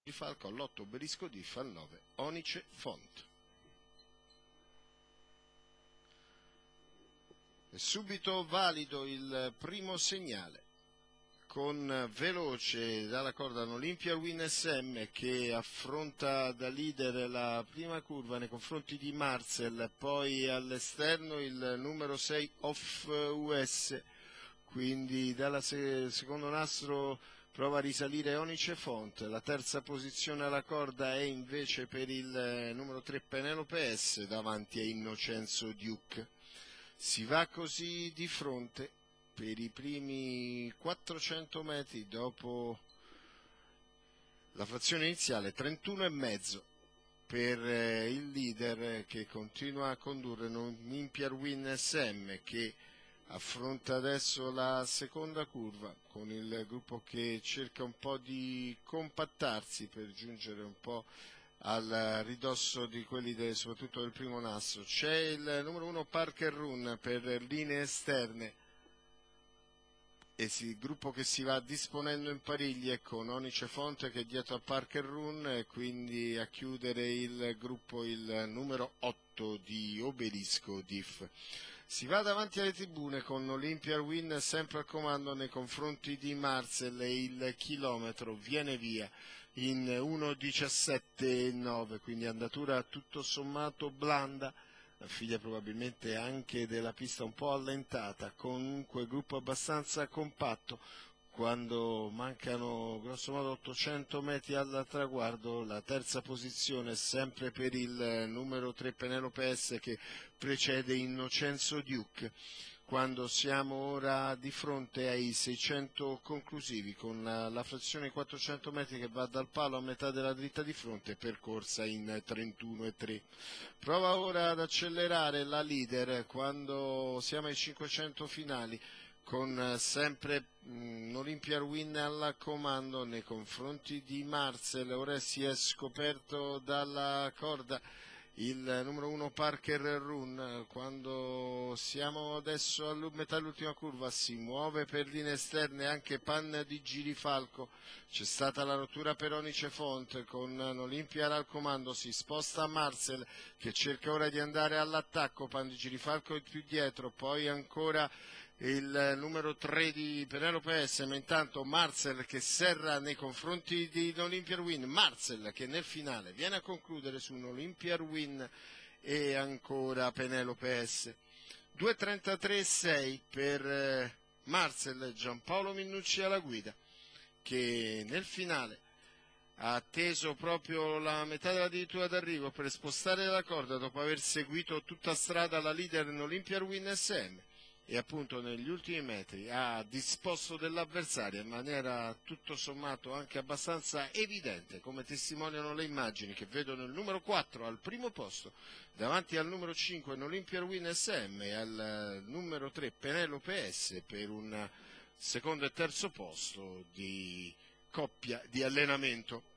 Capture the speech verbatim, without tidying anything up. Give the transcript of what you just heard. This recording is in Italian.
di Falco, all'otto Obelisco Diff, al nove Onice Font. È subito valido il primo segnale, con veloce dalla corda Olympia Win S M che affronta da leader la prima curva nei confronti di Marcel, poi all'esterno il numero sei Off U S, quindi dalla se secondo nastro prova a risalire Onice Font. La terza posizione alla corda è invece per il numero tre Penelope S davanti a Innocenzo Duke. Si va così di fronte per i primi quattrocento metri dopo la frazione iniziale, trentuno e mezzo per il leader che continua a condurre Olympia Win S M, che affronta adesso la seconda curva con il gruppo che cerca un po' di compattarsi per giungere un po' al ridosso di quelli del, soprattutto del primo nastro. C'è il numero uno Parker Run per linee esterne e si, il gruppo che si va disponendo in pariglie con Onice Font che è dietro a Parker Run, e quindi a chiudere il gruppo il numero otto di Obelisco Diff. Si va davanti alle tribune con Olympia Win sempre al comando nei confronti di Marcel, e il chilometro viene via in uno diciassette nove, quindi andatura tutto sommato blanda, figlia probabilmente anche della pista un po' allentata, comunque gruppo abbastanza compatto. Quando mancano grosso modo ottocento metri al traguardo, la terza posizione è sempre per il numero tre Penelope S che precede Innocenzo Duke. Quando siamo ora di fronte ai seicento conclusivi, con la, la frazione quattrocento metri che va dal palo a metà della dritta di fronte, percorsa in trentuno e tre. Prova ora ad accelerare la leader quando siamo ai cinquecento finali, con sempre mh, Olympia Win al comando nei confronti di Marcel. Ora si è scoperto dalla corda il numero uno Parker Run. Quando siamo adesso a metà dell'ultima curva si muove per linee esterne anche Pan di Girifalco. C'è stata la rottura per Onice Font con Olympia al comando, si sposta Marcel che cerca ora di andare all'attacco. Pan di Girifalco è più dietro, poi ancora il numero tre di Penelope S, ma intanto Marcel che serra nei confronti di Olympia Win. Marcel che nel finale viene a concludere su un Olympia Win e ancora Penelope S. due trentatré sei per Marcel, Giampaolo Minnucci alla guida, che nel finale ha atteso proprio la metà della dirittura d'arrivo per spostare la corda dopo aver seguito tutta strada la leader in Olympia Win S M, e appunto negli ultimi metri ha disposto dell'avversaria in maniera tutto sommato anche abbastanza evidente, come testimoniano le immagini che vedono il numero quattro al primo posto davanti al numero cinque in Olympia Win S M e al numero tre Penelope S per un secondo e terzo posto di coppia di allenamento.